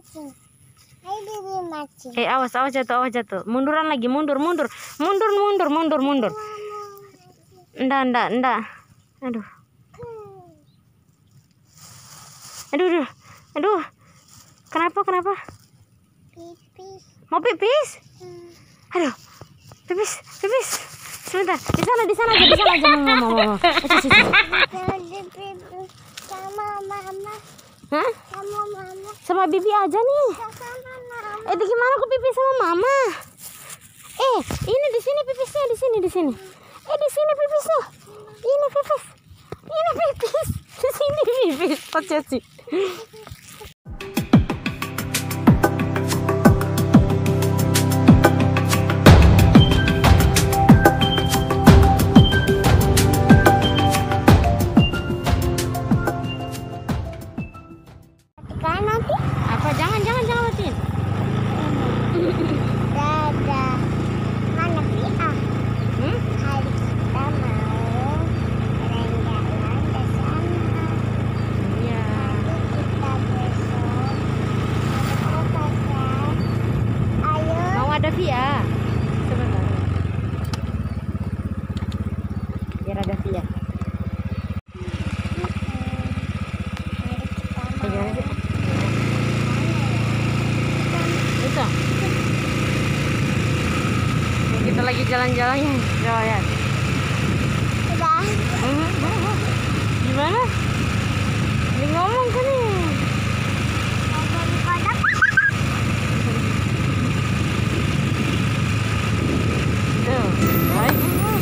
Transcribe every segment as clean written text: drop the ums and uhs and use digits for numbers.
Awas jatuh. Munduran lagi, mundur. Ndak. Aduh. Kenapa? Pipis. Mau pipis? Aduh. Pipis. Sebentar. Di sana aja. Mau. Sama mama. Hah? Sama mama. Sama bibi aja nih. Sama mama. Gimana aku pipis sama mama? Ini di sini pipisnya, di sini. Di sini pipisnya. Ini pipis. Di sini pipis. Kocak sih. Nanti Apa? Jangan matiin. dadah. Mana Pia? Hari kita mau jalan-jalan ke sana. Iya. Nanti kita besok ada pacar. Ayo. Mau ada Via? Sebentar. Biar ada Via. Gimana sih? Itu. Kita lagi jalan-jalan ya. Lihat. Udah. Gimana? Ini ngomong kan nih. Tuh, baik.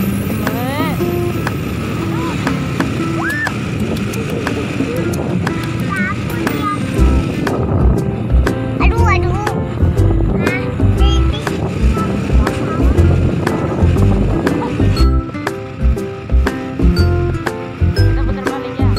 Kita putar balik ya.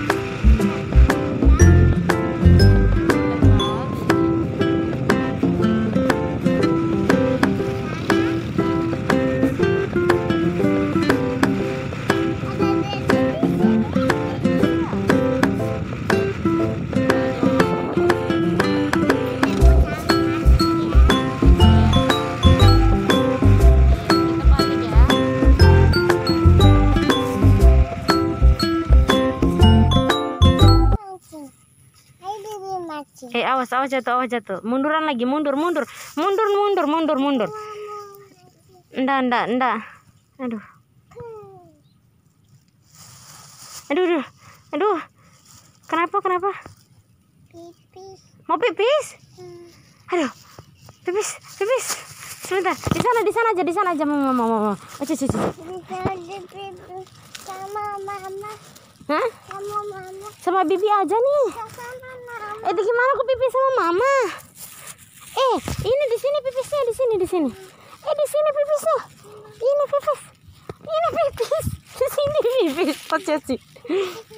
Awas jatuh. Munduran lagi, mundur. Ndak. Aduh. Kenapa? Pipis. Mau pipis? Aduh. Pipis. Sebentar. Di sana aja. Mau. Sama mama. Hah? Sama mama. Sama bibi aja nih. Sama mama. Gimana aku pipis sama mama? Ini di sini pipisnya, di sini. Di sini pipisnya. Ini pipis. Di sini pipis. Kocak sih.